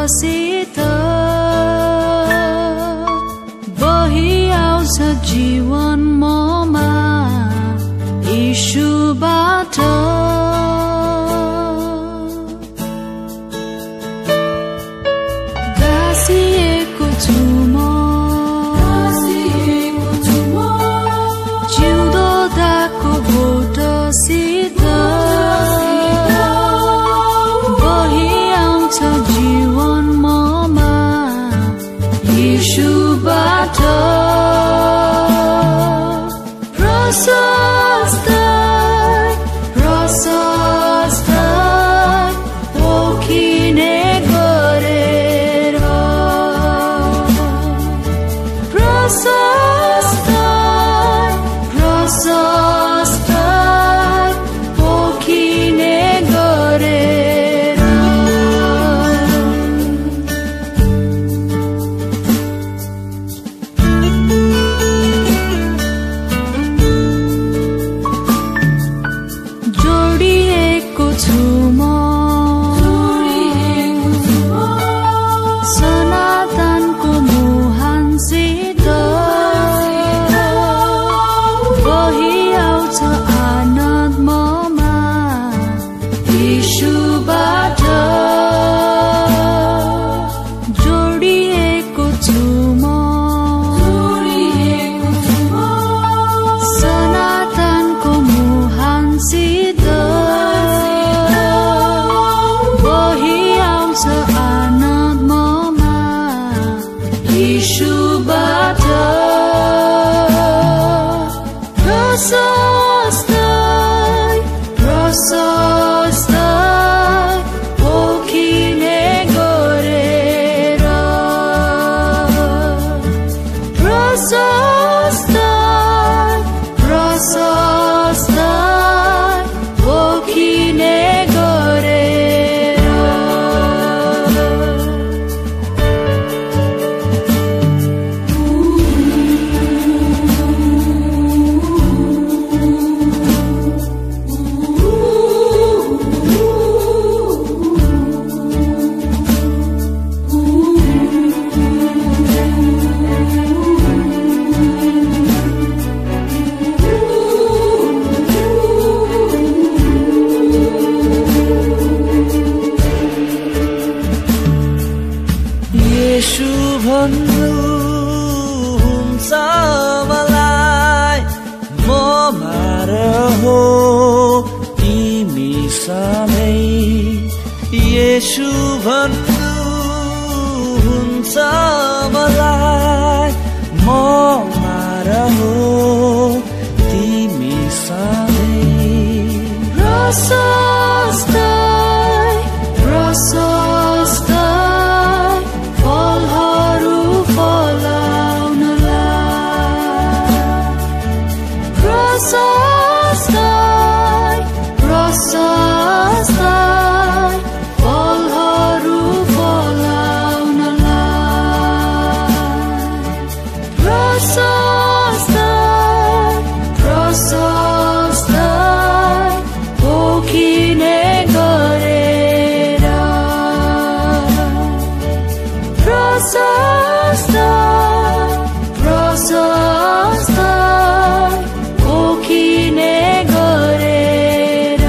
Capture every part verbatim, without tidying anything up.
सित बहिआउँछ जीवन ममा यीशुबाट गाँसिएको छु म जिउँदो दाको बोटसित बहिआउँछ जीवन ममा यीशुबाट प्रशस्त प्रशस्त पोखिने गरेर प्रशस्त प्रशस्त पोखिने गरेर जोडिएको छु म सनातनको मुहानसित बहिआउँछ आनन्द ममा यीशुबाट जोडिएको छु म सनातनको मुहानसित बहिआउँछ आनन्द ममा यीशुबाट प्रशस्त प्रशस्त पोखिने गरेर प्रशस्त प्रशस्त पोखिने गरेर येशू भन्नुहुन्छ मलाई म मारहो तिमी सधैँ येशू भन्नुहुन्छ मलाई म मारहो तिमी सधैँ प्रशस्त प्रशस्त फलहरू फलाउनलाई प्रशस्त प्रशस्त फलहरू फलाउनलाई प्रशस्त प्रशस्त पोखिने गरेर प्रशस्त प्रशस्त पोखिने गरेर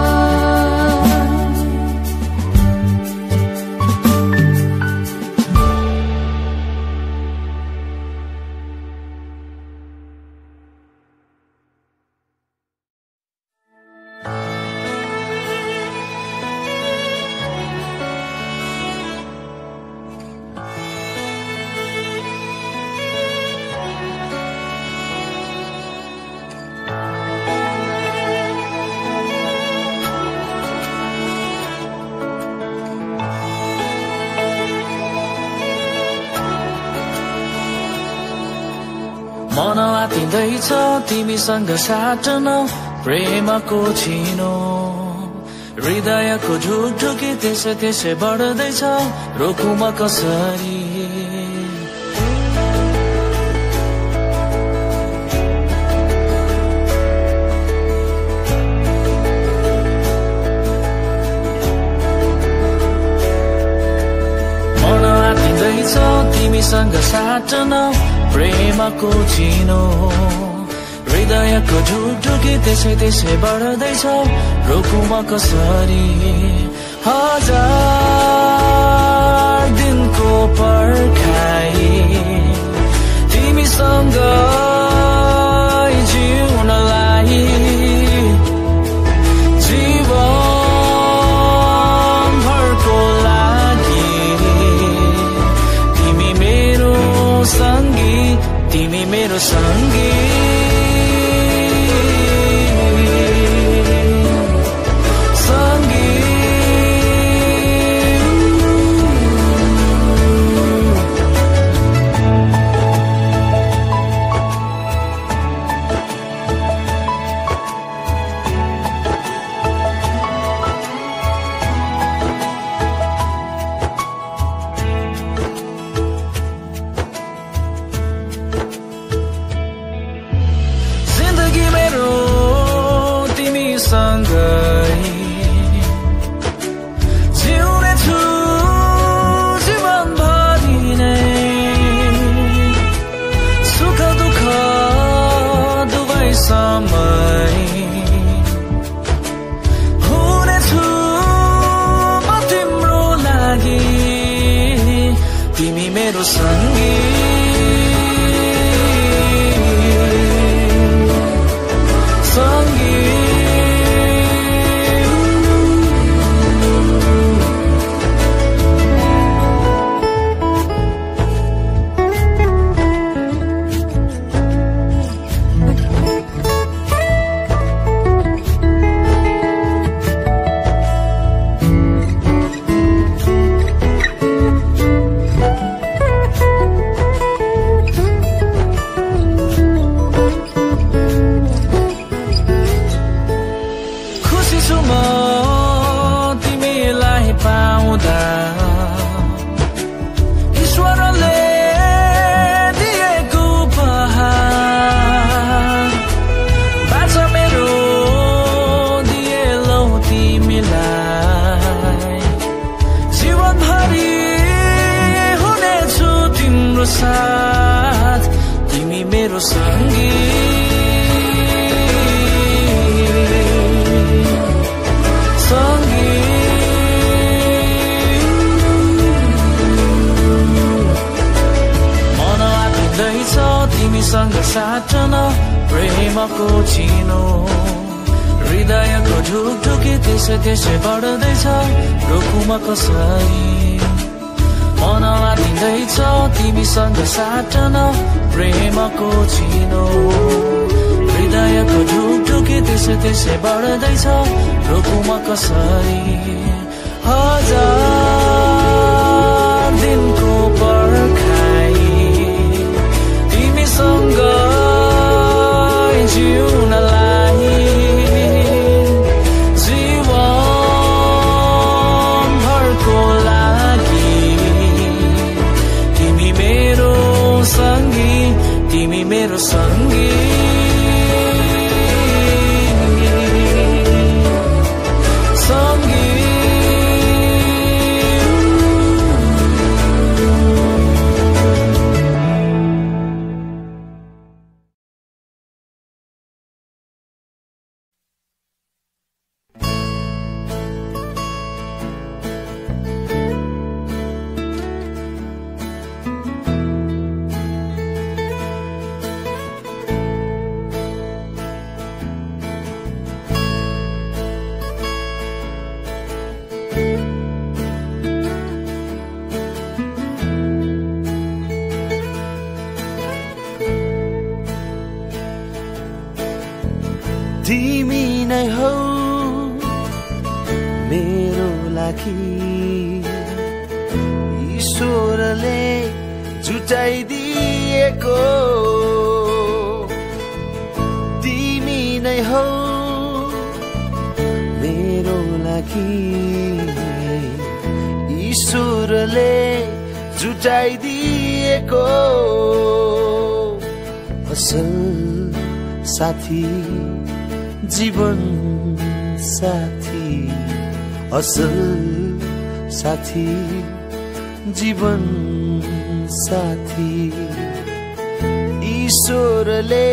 मन आतिँदैछ तिमीसँग साट्न प्रेमको छिनो हृदयको झुकझुकी त्यसै त्यसै बढ्दैछ रोकौँ म कसरी तिमीसँग साट्न प्रेमको चिनो हृदयको ढुकढुकी त्यसै त्यसै बढ्दैछ रोकुमा कसरी हजार दिनको पर्खाइ तिमीसँग जिउनलाई जीवनभरको लागि तिमी मेरो सङ्गी तिमी मेरो सङ्गी जिउनेछु जीवनभरि नै सुख दुःख दुवै समय हुनेछु म तिम्रो लागि तिमी मेरो सङ्गी सङ्गी ईश्वरले दिएको उपहार बाचा मेरो दिएलौ तिमीलाई जीवनभरि हुनेछु तिम्रो साथ तिमी मेरो सङ्गी सङ्गी तिमीसँग साट्न प्रेमको चिनो हृदयको ढुकढुकी त्यसै त्यसै बढ्दैछ रोकुमा कसरी मन आँटिँदैछ तिमीसँग साट्न प्रेमको चिनो हृदयको ढुकढुकी त्यसै त्यसै बढ्दैछ रोकुमा कसरी हजार दिनको पर्खाइ तिमीसँग जिउनलाई जीवनभरको लागि तिमी मेरो सङ्गी तिमी मेरो सङ्गी सङ्गी तिमी नै हौ मेरो लागि ईश्वरले जुटाइदिएको तिमी नै हौ मेरो लागि ईश्वरले जुटाइदिएको असल साथी जीवन साथी असल साथी जीवन साथी ईश्वरले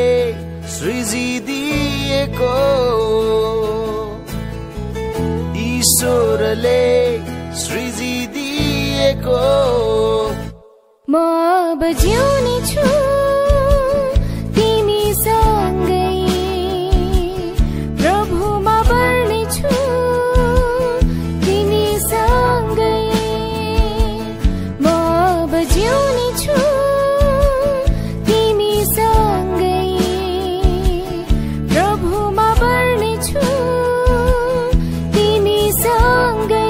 सृजिदिएको ईश्वरले सृजिदिएको म अब जिउने छु तिमीसँगै प्रभुमा बढ्ने छु तिमीसँगै म अब जिउने छु तिमीसँगै प्रभुमा बढ्ने छु तिमीसँगै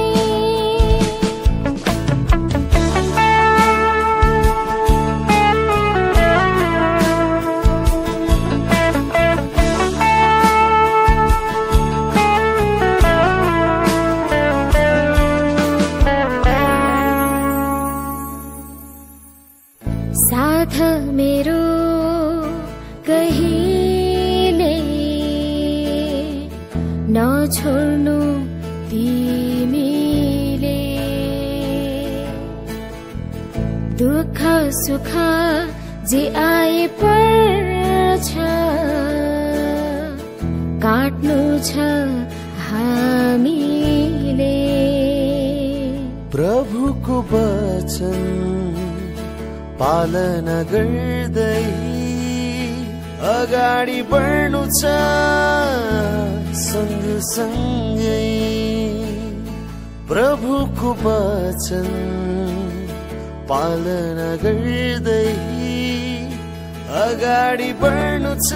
साथ मेरो कहिले नछोड्नु तिमीले दुःख सुख जे आए पर्छ काट्नु छ हामीले प्रभुको वचन पालना गर्दै अगाडि बढ्नु छ सँगसँगै प्रभुको वचन पालना गर्दै अगाडि बढ्नु छ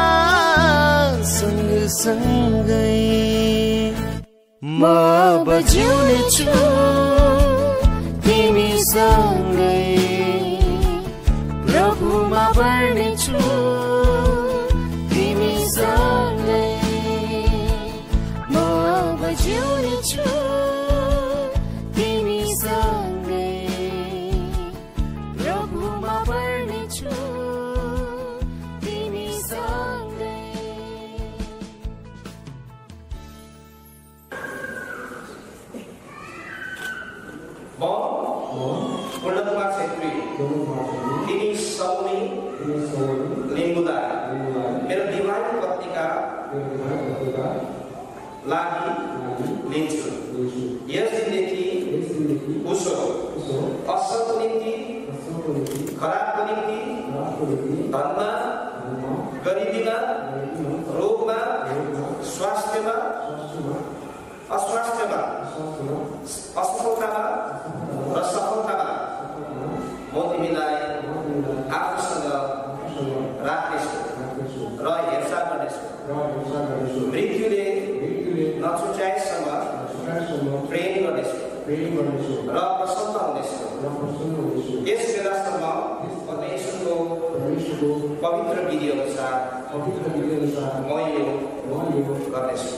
सँगसँगै म अब जिउने छु तिमीसँगै प्रभुमा बढ्ने छु तिमीसँगै म अब जिउने छु तिमीसँगै प्रभुमा बढ्ने छु तिमीसँगै म पूर्णकुमार छेत्री तिमी सौमी लिम्बुदा मेरो विवाहित पत्नीका लागि लिन्छु यस दिनदेखि उसो असलको निम्ति खराबको निम्ति धनमा गरिबीमा रोगमा स्वास्थ्यमा अस्वास्थ्यमा असफलतामा र सफलतामा म तिमीलाई आफूसँग राख्नेछु र हेरचाह गर्नेछु मृत्युले नछुट्याएसम्म प्रेम गर्नेछु र प्रसन्न हुनेछु यस बेलासम्म परमेश्वरको पवित्र विधि अनुसार म यो गर्नेछु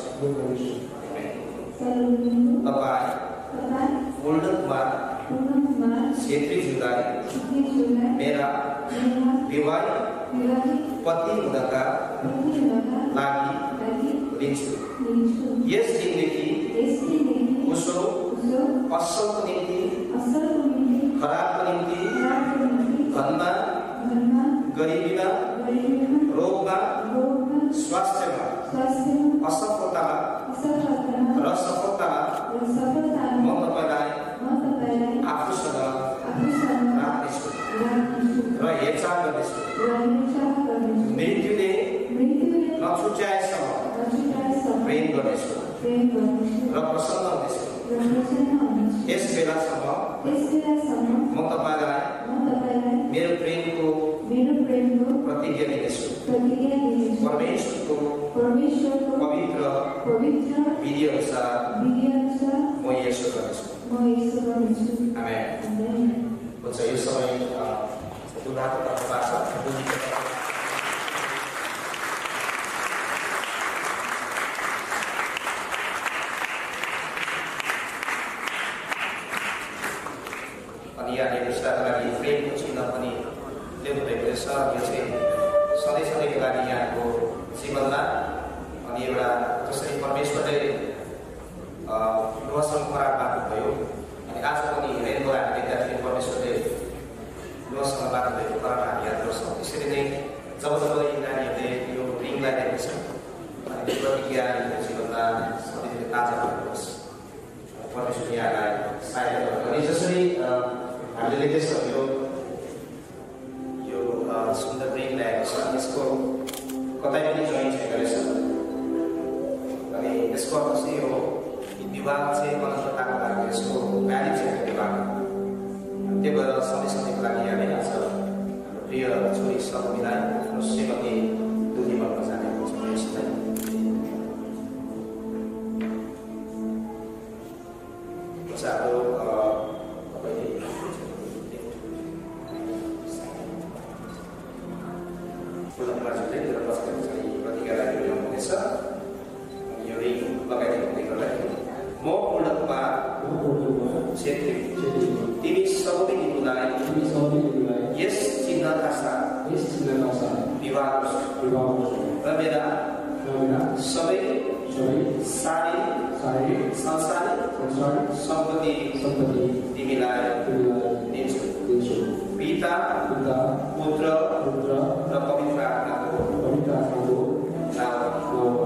तपाईँ पूर्णकुमार छेत्रीज्यूलाई मेरा विवाहित पति हुनका लागि लिन्छु यस दिनदेखि उसो असलको निम्ति खराबको निम्ति धनमा गरिबीमा रोगमा स्वास्थ्यमा असफलतामा र सफलतामा म तपाईँलाई आफूसँग राख्नेछु र हेरचाह गर्नेछु मृत्युले नछुट्याएसम्म प्रेम गर्नेछु र प्रसन्न हुनेछु यस बेलासम्म म तपाईँलाई मेरो प्रेमको प्रतिज्ञा दिनेछु परमेश्वरको पवित्र विधि अनुसार म यसो गर्नेछु आमेन हुन्छ यो समय दुःखको तर्फबाट अनि यहाँले पुस्ताको लागि प्रेमको चिन्ह पनि ल्याउनु भएको रहेछ यो चाहिँ सधैँ सधैँको लागि यहाँको जीवनमा अनि एउटा जसरी परमेश्वरले नोआसँग खराब भएको भयो अनि आज पनि हेरेको हामी देख्दाखेरि परमेश्वरले लोसँग बाटो भएको कारण हामी याद गर्छौँ। त्यसरी नै जब जब यी नानीहरूले यो रिङलाई देख्छ अनि त्यो प्रतिक्रिया यिनीहरूको जीवनमा सधैँ ताजा हुनुहोस्, परमेश्वर यहाँलाई सहायता गर्नु। अनि जसरी हामीले लेख्दैछौँ यो यो सुन्दर रिङ ल्याएको छ, यसको कतै पनि जोइन छैन रहेछ। अनि यसको अर्थ चाहिँ हो विवाह चाहिँ अनन्तताको लागि यसको भ्याल्यु छैन विवाह। त्यो भएर सधैँ सधैँको लागि यहाँले आज हाम्रो प्रिय छोरी सकुमीलाई आफ्नो श्रीमती दुलीमलमा जाने यसलाई हाम्रो तिमी सबैलाई यस चिन्हका साथ विवाह र मेरा सबै शारीरिक सांसारिक सम्पत्ति तिमीलाई दिन्छु। पिता पुत्र र पवित्र आत्माको नाममा।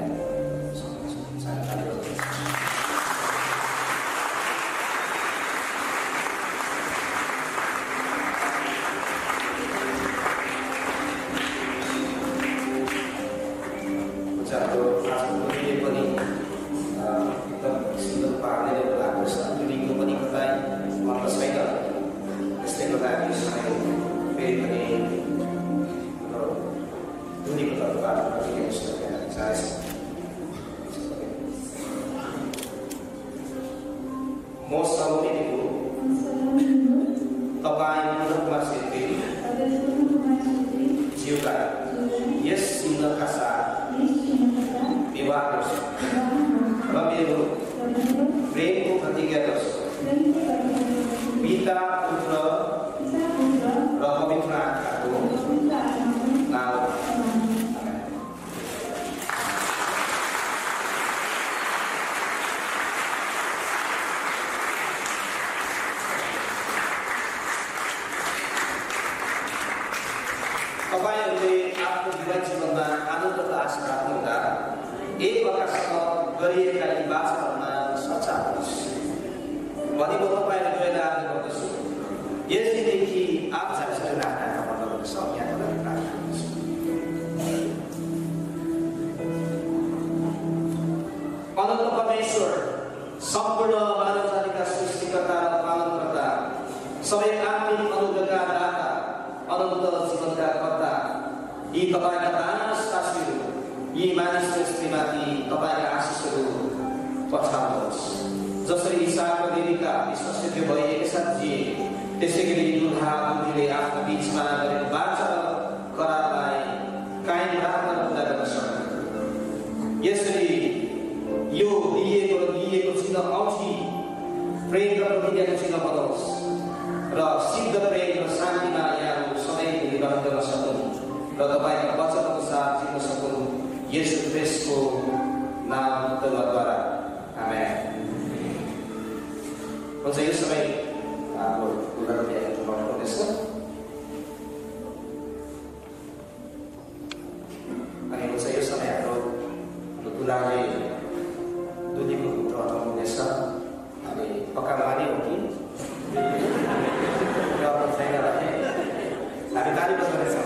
म सलोमीको तपाईँ पुनः सेती ज्यूका यस चिन्हका साथ विवाह गर्छु र मेरो प्रेमको प्रतिज्ञा गर्छु। पिता पुत्र र पवित्र आत्माको नाम। तपाईहरूले आफ्नो विवाह जीवनमा आनन्द र आशा राख्नुहुँदा एक अर्कासँग गरिएका यी बाचाहरूमा सच्चा होस् भनी म तपाईँलाई जोडेर आग्रह गर्दछु। यस दिनदेखि आफूलाई राख्न भन्नु गर्दछ यहाँको लागि प्रार्थना गर्दछु। अनन्त परमेश्वर सम्पूर्ण मानव जातिका सृष्टिकर्ता र पालनकर्ता सबै आत्मिक अनुग्रहका दाता अनन्त जीवनका कर्ता यी तपाईँका दास दासीहरू यी मानिस स्त्रीमाथि तपाईँका आशिषहरू पछाउनुहोस्। जसरी इसाक र रेबेका विश्वासयोग्य भई एकसाथ जिए त्यसै गरी दुल्हा दुल्हीले आफ्नो बिचमा गरेको बाचा र करारलाई कायम राख्न पूरा गर्न सक्नु। यसरी यो दिएको र दिएको चिन्ह औँठी प्रेम र प्रतिज्ञाको चिन्ह बनाओस् र सिद्ध प्रेम र शान्तिमा यहाँहरू सधैँ निर्वाह गर्न सकुन् र तपाईँका वचन अनुसार जित्न सकुन्। यसु ख्रीष्टको नामद्वारा आमेन। हुन्छ यो समय हाम्रो हुँदैछ अनि हुन्छ यो समय हाम्रो दुलाले दुलीको पुत्र हटाउनुहुनेछ। अनि पक्का माने हो कि हामी ताली बजाउँदैछौँ।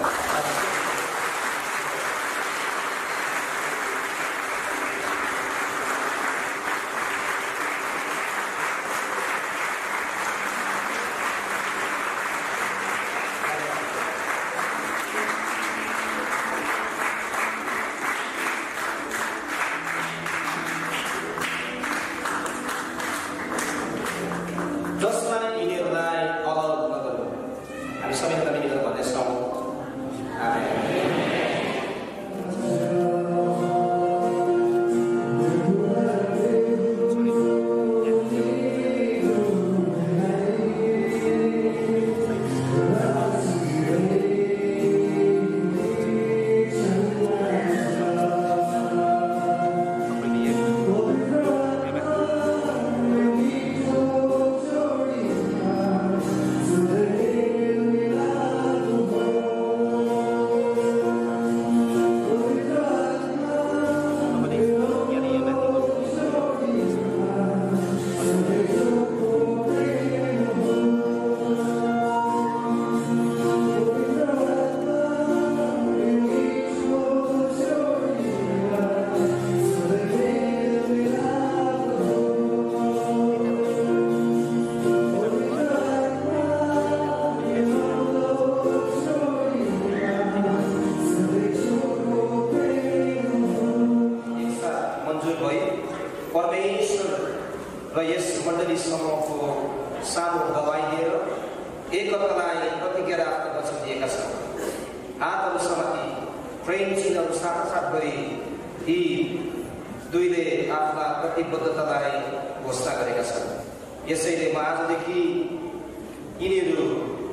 र यस मण्डली समूहको सामु दबाई दिएर एकअर्कालाई प्रतिज्ञा राख्न वचन दिएका छन्। हातहरू समाति प्रेम चिन्हहरू साथसाथ गरी यी दुईले आफ्ना प्रतिबद्धतालाई घोषणा गरेका छन्। यसैले म आजदेखि यिनीहरू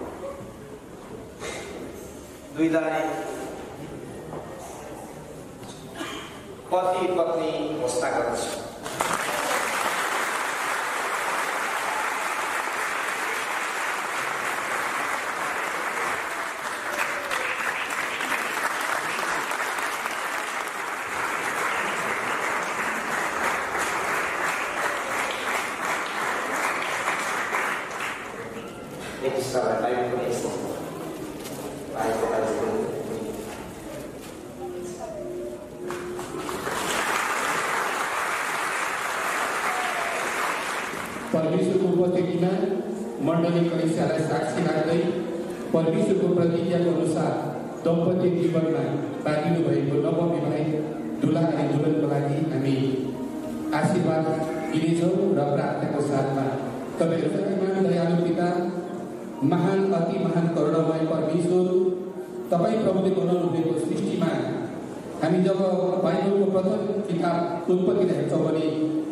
दुईलाई पति पत्नी घोषणा गर्दछु। परमेश्वरको उपस्थितिमा मण्डली कलिसियालाई साक्षी राख्दै परमेश्वरको प्रतिज्ञाको अनुसार दम्पत्य जीवनमा बाँधिनु भएको नवविवाहित दुला अनि दुल्हनको लागि हामी आशीर्वाद दिनेछौँ र प्रार्थनाको साथमा तपाईँहरू सबैमा दयालु पिता, महान अति महान करुणामय परमेश्वर, तपाईँ प्रभुले बनाउनु भएको सृष्टिमा हामी जब बाइबलको प्रथम किताब उत्पत्तिलाई हेर्छौँ भने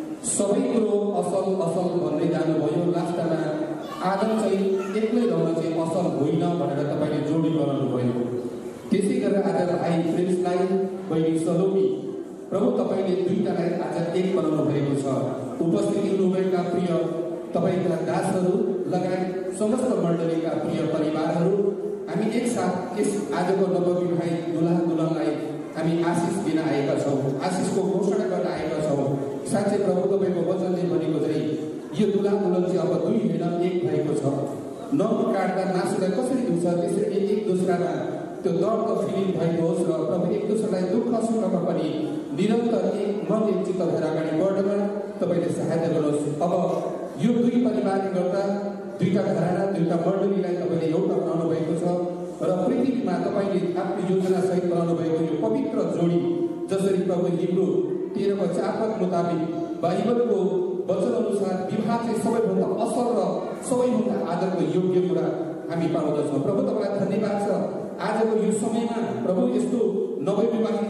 सबै कुरो असल असल भन्दै जानुभयो। लास्टमा आदम चाहिँ एक्लै रहन चाहिँ असल होइन भनेर तपाईँले जोडी बनाउनु भयो। त्यसै गरेर आज भाइ प्रिन्सलाई, बहिनी सलोमी, प्रभु तपाईँले दुईटालाई आज एक बनाउनु भएको छ। उपस्थित हुनुभएका प्रिय तपाईँका दासहरू लगायत समस्त मण्डलीका प्रिय परिवारहरू, हामी एकसाथ यस आजको नवविवाहित दुल्हा दुल्हनलाई हामी आशिष दिन आएका छौँ, आशिषको घोषणा गर्न आएका छौँ। साँच्चै प्रभु तपाईँको वचनले भनेको चाहिँ यो दुल्हा दुल्हन चाहिँ अब दुई होइन एक भएको छ। नङ काट्दा नासुलाई कसरी हुन्छ त्यसरी एक दोस्रामा त्यो दर्द फिलिङ भएको होस् र प्रभु एक दोस्रालाई दुःख सुखमा पनि निरन्तर एक मन एक चित्त भएर अगाडि बढ्नमा तपाईँले सहायता गर्नुहोस्। अब यो दुई परिवारले गर्दा दुईटा घराना दुईटा मण्डलीलाई तपाईँले एउटा बनाउनु भएको छ र पृथ्वीमा तपाईँले आफ्नो योजना सहित बनाउनु भएको यो पवित्र जोडी, जसरी प्रभु हिब्रू तेह्रको चारपद मुताबिक बाइबलको वचन अनुसार विवाह चाहिँ सबैभन्दा असल र सबैभन्दा आदरको योग्य कुरा हामी पाउँदछौँ। प्रभु तपाईँलाई धन्यवाद छ आजको यो समयमा प्रभु यस्तो नवविवाहित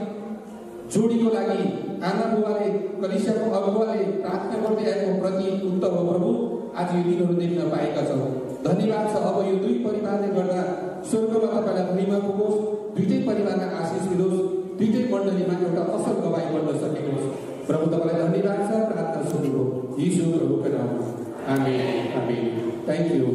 जोडीको लागि आमा बुवाले, कलिसियाको अगुवाले प्रार्थना गर्दै आएको प्रति उत्तर हो प्रभु। आज यो दिनहरू देख्न पाएका छौँ, धन्यवाद छ। अब यो दुई परिवारले गर्दा स्वर्गमा तपाईँलाई महिमा पुगोस्, दुईटै परिवारलाई आशिष मिलोस्, दुईटै मण्डलीमा एउटा असल गवाई बन्न सकेको होस्। प्रभु तपाईँलाई धन्यवाद छ। प्रार्थना सुरु हो यीशु प्रभुको नाममा, amen amen. Thank you.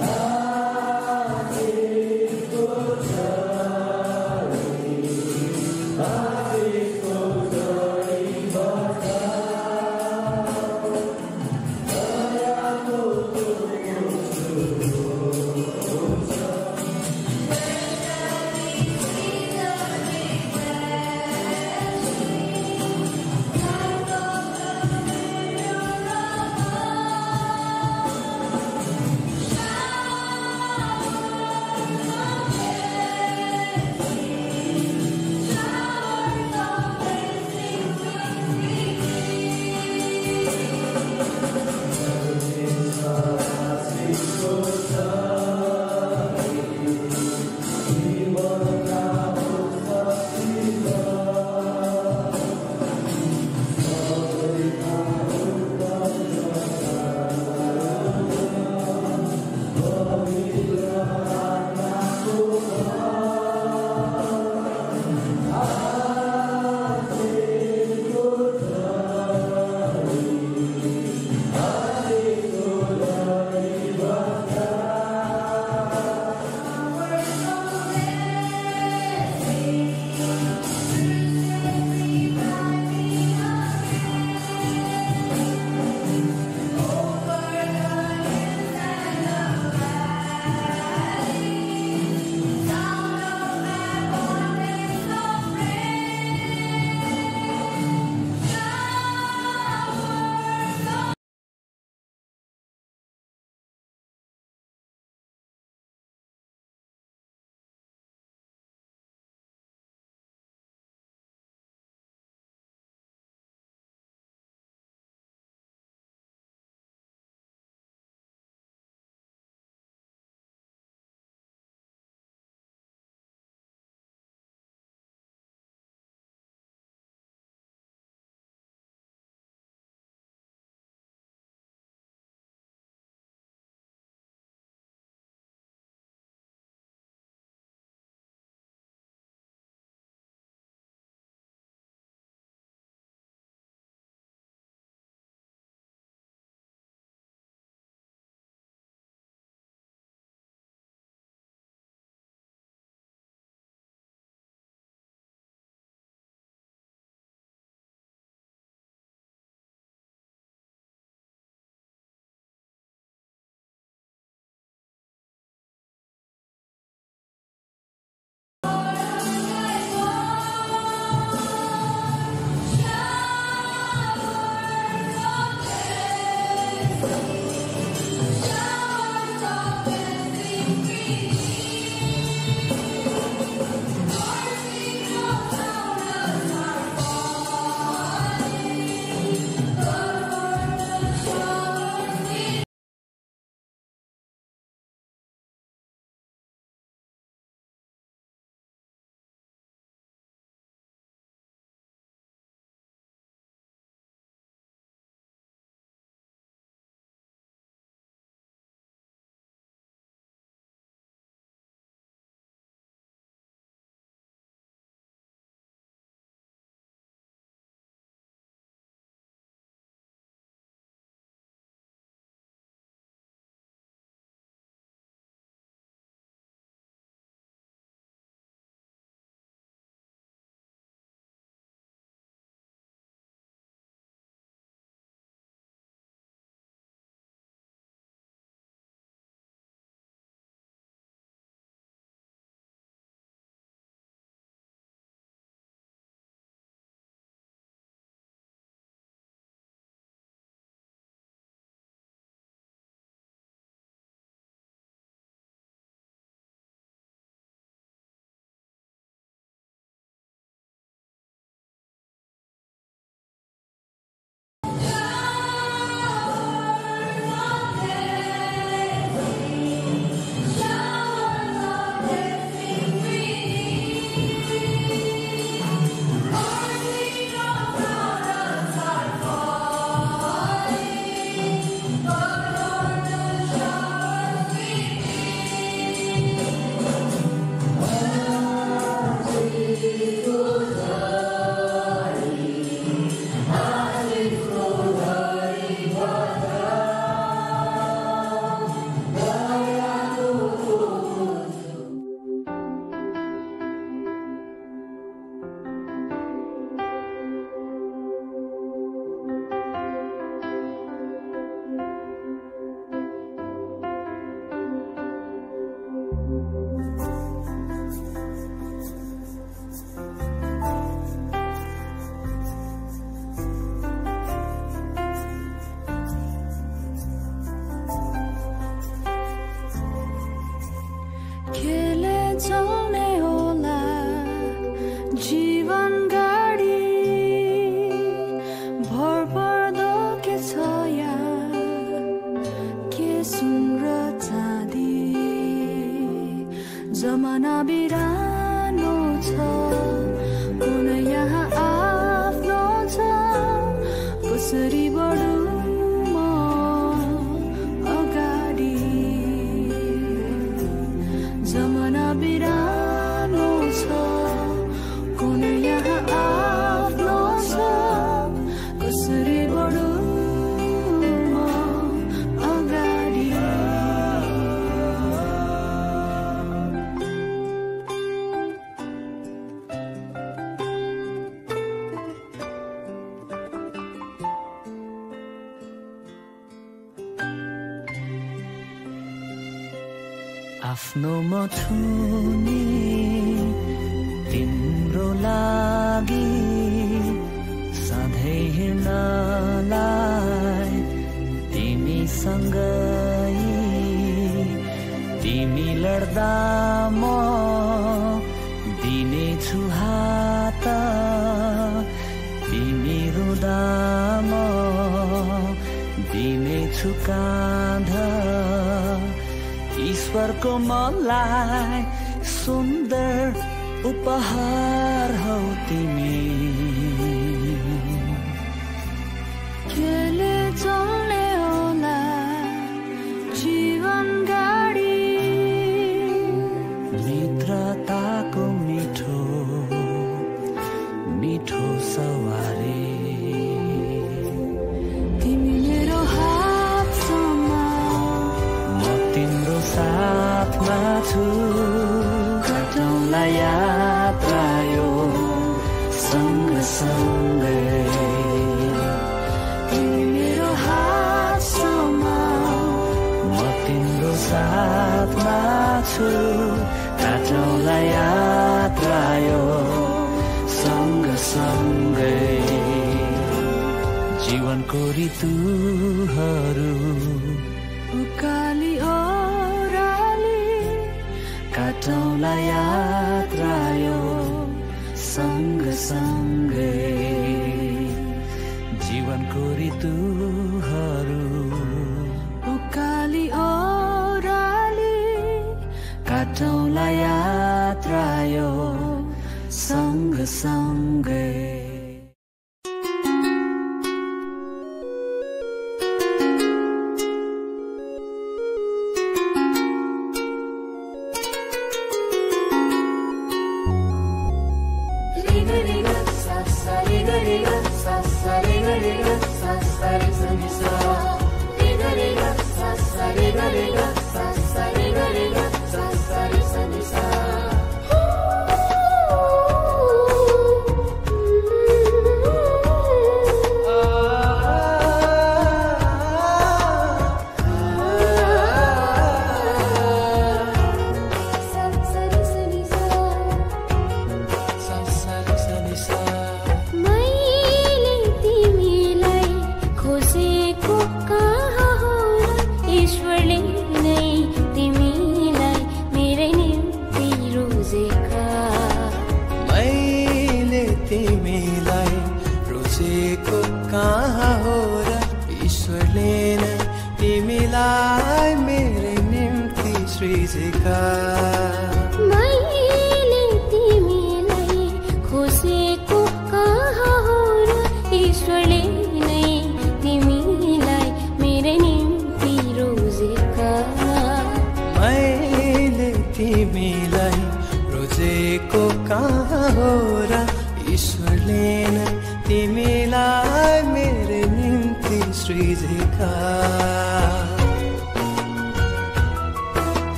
Thank you. चल्ने होला जीवन गाडी भरपर्दो के छ यहाँ के सुन र चाँदी जमाना बिरानो छ कुन यहाँ आफ्नो छ कसरी बढौँ म अगाडि जमाना बिरानो छ कुन यहाँ आफ्नो छ कसरी बढौँ म अगाडि आफ्नो म छु नि तिम्रो लागि सधैँ हिँड्नलाई तिमीसँगै तिमी लड्दा म दिनेछु हात तिमी रुँदा म दिनेछु काँध ईश्वरको मलाई सुन्दर उपहार हौ तिमी केले चल्ने होला जीवन गाडी मित्रताको मिठो मिठो सवारी तिमी मेरो हातसम्म म तिम्रो साथमा छु कटौँला यात्रा यो सँगसँगै तिमी मेरो हातसम्म म तिम्रो साथमा छु कटौँला यात्रा यो सँगसँगै जीवनको ऋतुहरू उकाली ओह्राली काटौँला यात्रा यो सँगसँगै जीवनको ऋतुहरू उकाली ओह्राली काटौँला यात्रा यो सँगसँगै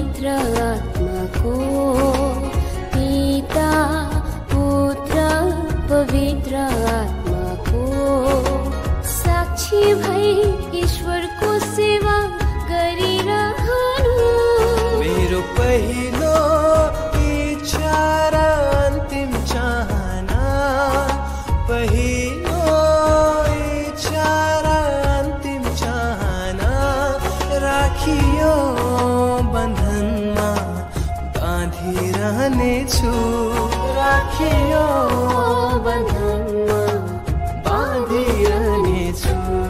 पवित्र आत्माको पिता पुत्र पवित्र आत्माको साक्षी भई ईश्वरको सेवा गरिरहनु मेरो पहिलो इच्छा र अन्तिम चाहना पहिलो इच्छा र अन्तिम चाहना राखियो बन्धनमा बाँधिरहनेछु राखियो बन्धनमा बाँधिरहनेछु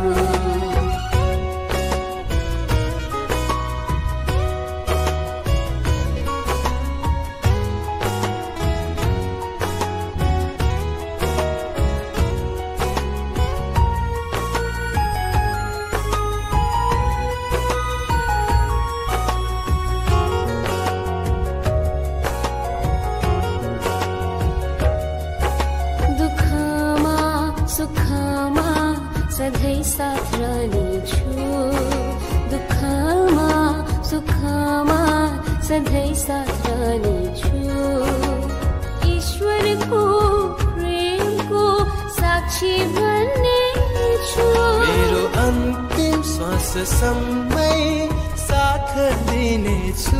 सधैँ साथ रहनेछु दुःखमा सुखमा सधैँ साथ रहनेछु ईश्वरको प्रेमको साक्षी बन्नेछु मेरो अन्तिम श्वाससम्मै साथ दिनेछु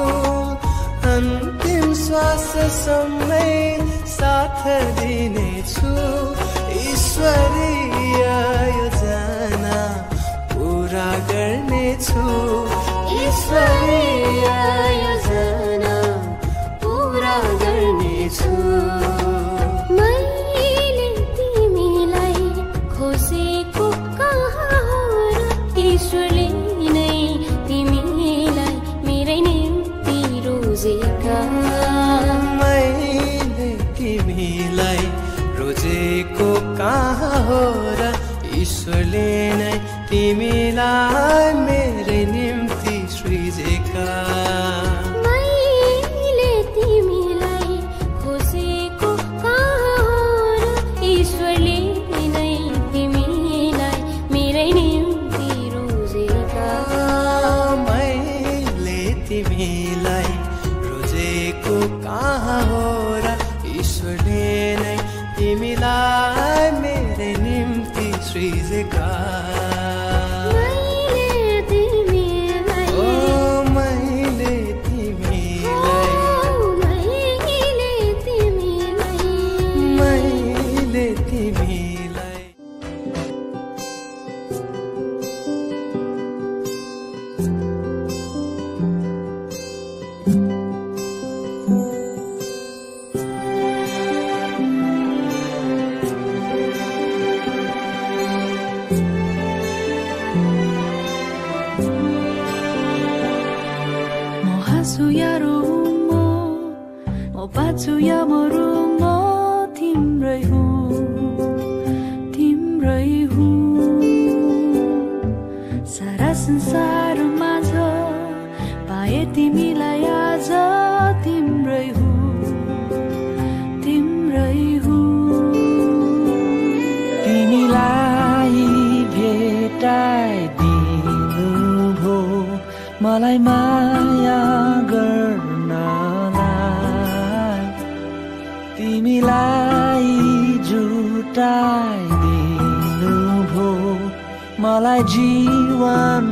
अन्तिम श्वाससम्मै साथ दिनेछु ईश्वरीय योजना पूरा गर्नेछु ईश्वरीय योजना पूरा गर्नेछु मैले तिमीलाई खोजेको कहाँ हो र ईश्वरले नै तिमीलाई मेरै निम्ति रोजेका मैले तिमीलाई रोजेको कहाँ हो र ईश्वरले नै तिमीलाई मेरै निम्ति सृजेका मैले तिमीलाई खोजेको कहाँ हो र ईश्वरले नै तिमीलाई मेरै निम्ति रोजेका मैले तिमीलाई रोजेको कहाँ हो र ईश्वरले नै तिमीलाई मेरे निम्ति सृजेका मैले तिमीलाई ओ मैले तिमीलाई मैले तिमीलाई मैले तिमीलाई बाँच्छु या मरु म तिम्रै हुँ तिम्रै हुँ सारा संसारमा छ पाए तिमीलाई आज तिम्रै हुँ तिम्रै हुँ तिमीलाई भेटाइदिनु भो मलाई माया गर्नलाई तिमीलाई जुटाइदिनु भो मलाई जीवन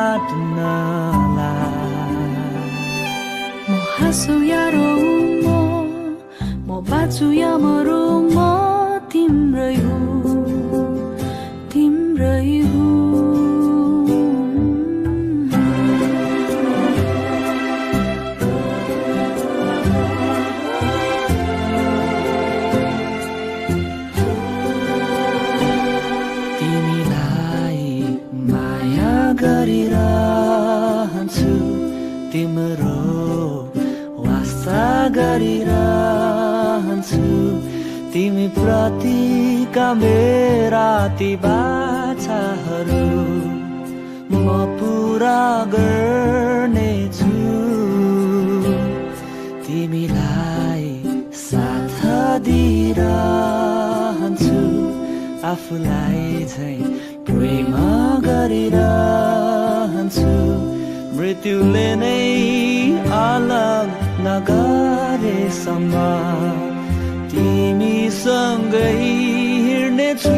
बाँड्नलाई म हाँसु या रोऊ म म बाँच्छु या मरु म तिम्रै हुँ तिम्रै हुँ गरिरहन्छु तिम्रो वास्ता गरिरहन्छु तिमी प्रतिका मेरा ती बाछाहरू म पुरा गर्नेछु तिमीलाई साथ दिइरहन्छु आफूलाई झैं प्रेम गरिरहन्छु मृत्युले नै नगरेसम्म तिमीसँगै हिँड्नेछु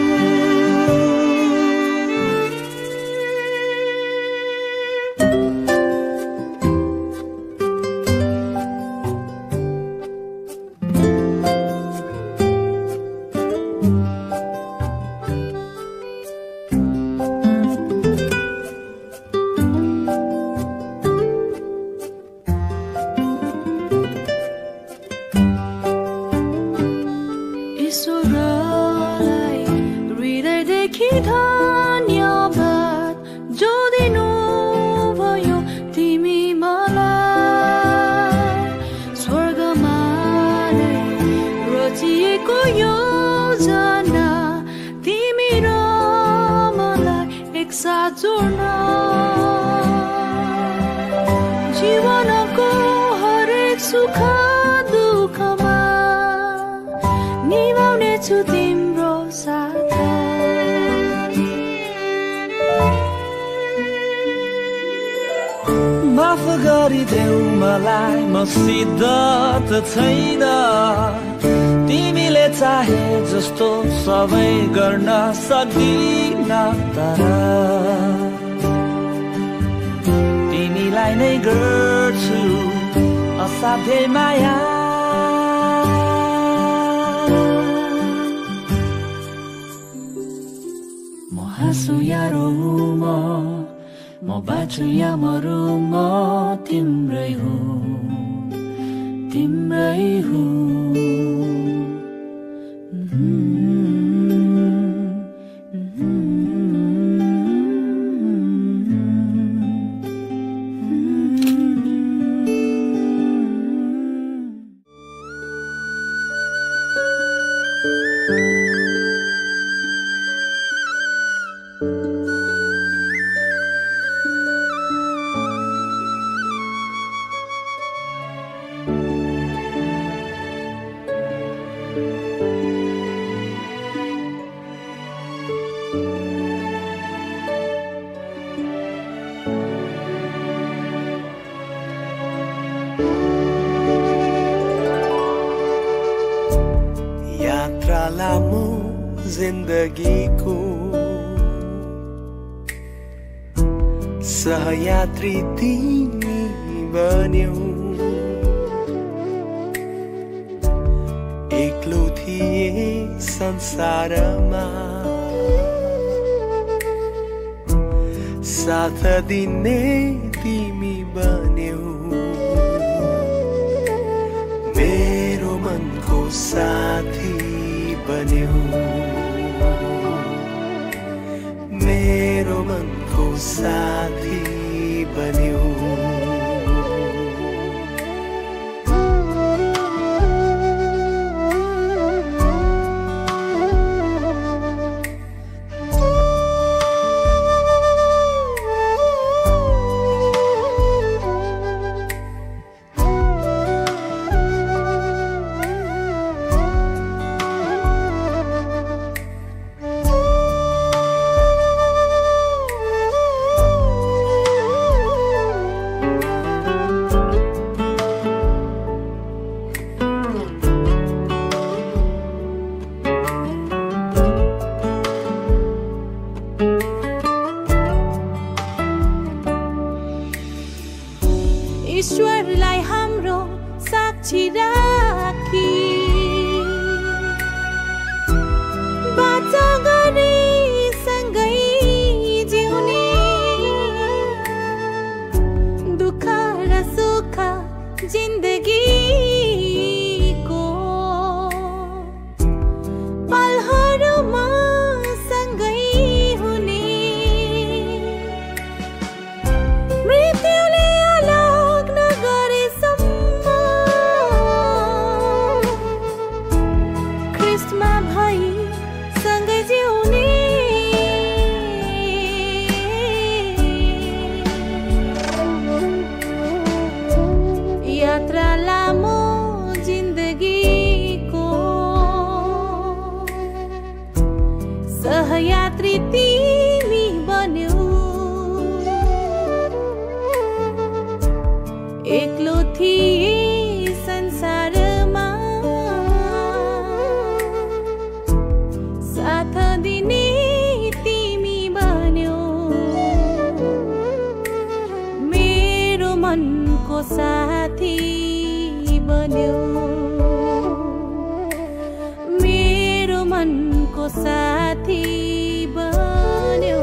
जीवनको हरेक सुख दुःखमा निभाउनेछु तिम्रो साथ माफ गरिदेऊ मलाई मसित त छैन तिमीले चाहे जस्तो सबै गर्न सक्दिन तर तिमीलाई नै गर्छु असाध्य माया म हाँसु या रोऊ म म बाँचु या मरु म तिम्रै हुँ तिम्रै हुँ यात्रा लामो जिन्दगीको सहयात्री तिमी बन्यौ एक्लो थिए संसारमा साथ दिने तिमी बन्यौ मेरो मनको साथी बन्यौ मेरो मनको साथी बन्यौ ईश्वरलाई हाम्रो साक्षी राखी बाचा गरी सँगै जिउने दुःख र सुख जिन्दगीको पलहरूमा सँगै हुने मृत्युले यात्रा लामो जिन्दगीको सहयात्री तिमी बन्यौ एक्लो थिए साथी बन्यो मेरो मनको साथी बन्यो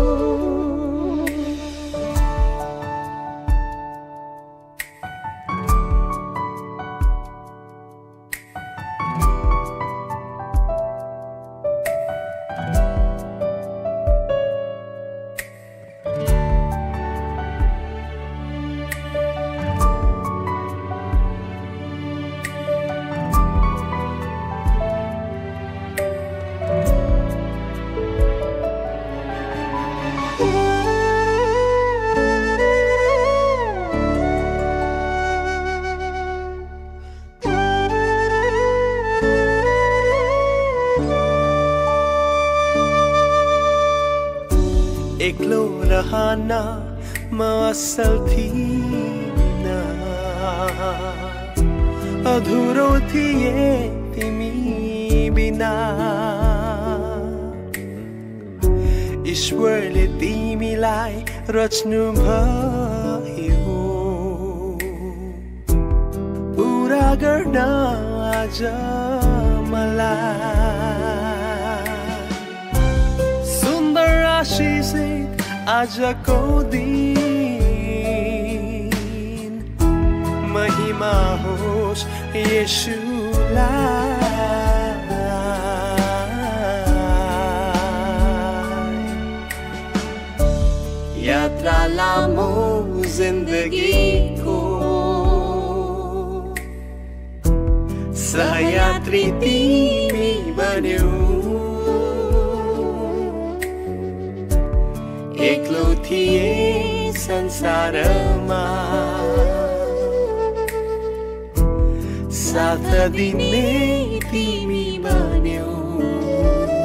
एक्लो रहन म असल थिइनँ अधुरो थिए तिमी बिना ईश्वरले तिमीलाई रच्नु भयो पुरा गर्न आज मलाई सुन्दर आशिषित आजको दिन महिमा होस् येशूलाई यात्रा लामो जिन्दगीको सहयात्री तिमी बन्यौ एक्लो थिए संसारमा साथ दिने तिमी